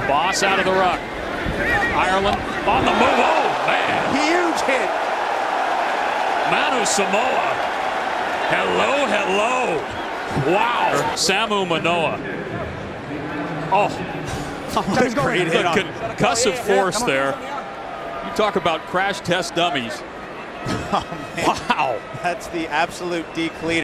Boss out of the ruck. Ireland on the move. Oh, man. Huge hit. Manu Samoa. Hello, hello. Wow. Samu Manoa. Oh. What a great hit. Concussive force there. You talk about crash test dummies. Oh, man. Wow. That's the absolute decleater.